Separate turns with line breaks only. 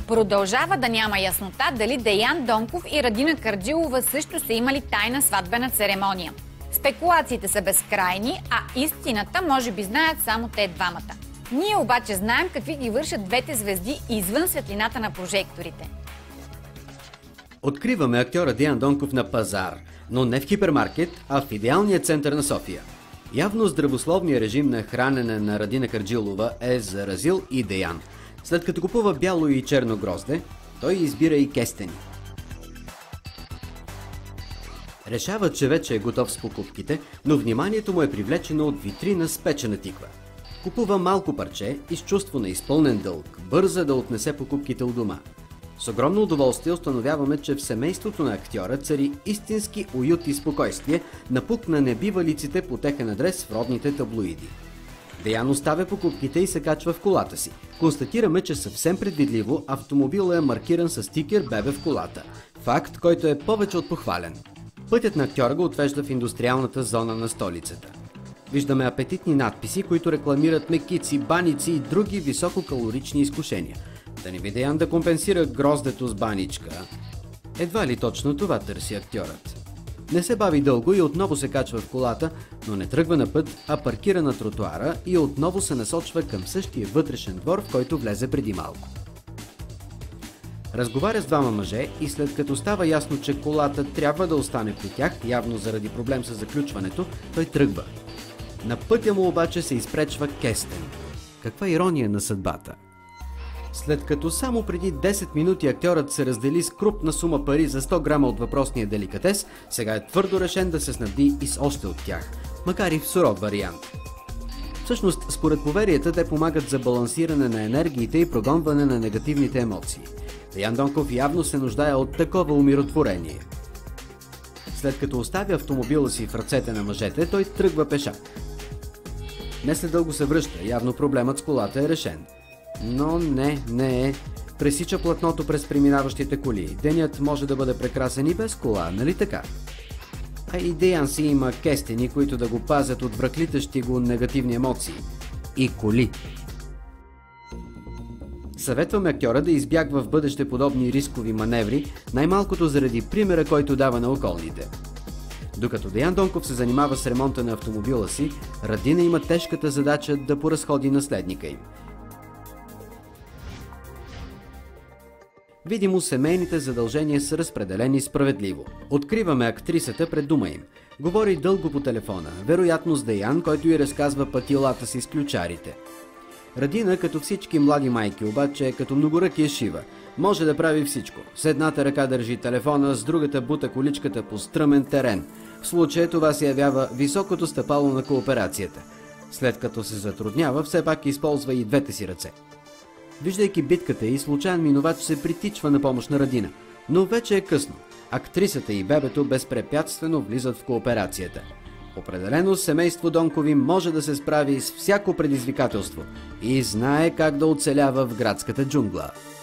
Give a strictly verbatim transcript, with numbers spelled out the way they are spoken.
Продължава да няма яснота дали Деян Донков и Радина Карджилова също са имали тайна сватбена церемония. Спекулациите са безкрайни, а истината може би знаят само те двамата. Ние обаче знаем какви ги вършат двете звезди извън светлината на прожекторите.
Откриваме актьора Деян Донков на пазар, но не в хипермаркет, а в идеалния център на София. Явно здравословният режим на хранене на Радина Карджилова е заразил и Деян. След като купува бяло и черно грозде, той избира и кестени. Решава, че вече е готов с покупките, но вниманието му е привлечено от витрина с печена тиква. Купува малко парче и с чувство на изпълнен дълг бърза да отнесе покупките у дома. С огромно удоволствие установяваме, че в семейството на актьора цари истински уют и спокойствие, напук на небивалиците по техен адрес в родните таблоиди. Деян оставя покупките и се качва в колата си. Констатираме, че съвсем предвидливо автомобилът е маркиран с стикер «Бебе в колата». Факт, който е повече от похвален. Пътят на актьора го отвежда в индустриалната зона на столицата. Виждаме апетитни надписи, които рекламират мекици, баници и други висококалорични изкушения. Да не би Деян да компенсира гроздето с баничка? Едва ли точно това търси актьорът. Не се бави дълго и отново се качва в колата, но не тръгва на път, а паркира на тротуара и отново се насочва към същия вътрешен двор, в който влезе преди малко. Разговаря с двама мъже и след като става ясно, че колата трябва да остане при тях, явно заради проблем с заключването, той тръгва. На пътя му обаче се изпречва кестен. Каква ирония на съдбата! След като само преди десет минути актьорът се раздели с крупна сума пари за сто грама от въпросния деликатес, сега е твърдо решен да се снабди и с още от тях, макар и в суров вариант. Всъщност, според поверията, те помагат за балансиране на енергиите и прогонване на негативните емоции. Деян Донков явно се нуждае от такова умиротворение. След като оставя автомобила си в ръцете на мъжете, той тръгва пешак. Не след дълго се връща, явно проблемът с колата е решен. Но не, не е. Пресича платното през преминаващите коли. Денят може да бъде прекрасен и без кола, нали така? А и Деян си има кестени, които да го пазят от връхлитащи го негативни емоции. И коли. Съветваме актьора да избягва в бъдеще подобни рискови маневри, най-малкото заради примера, който дава на околните. Докато Деян Донков се занимава с ремонта на автомобила си, Радина има тежката задача да поразходи наследника им. Видимо, семейните задължения са разпределени справедливо. Откриваме актрисата пред дома им. Говори дълго по телефона, вероятно с Деян, който й разказва пътилата си с ключарите. Радина, като всички млади майки, обаче е като многоръкия Шива. Може да прави всичко. С едната ръка държи телефона, с другата бута количката по стръмен терен. В случая това се явява високото стъпало на кооперацията. След като се затруднява, все пак използва и двете си ръце. Виждайки битката и случайен минувач се притичва на помощ на Радина. Но вече е късно. Актрисата и бебето безпрепятствено влизат в кооперацията. Определено семейство Донкови може да се справи с всяко предизвикателство и знае как да оцелява в градската джунгла.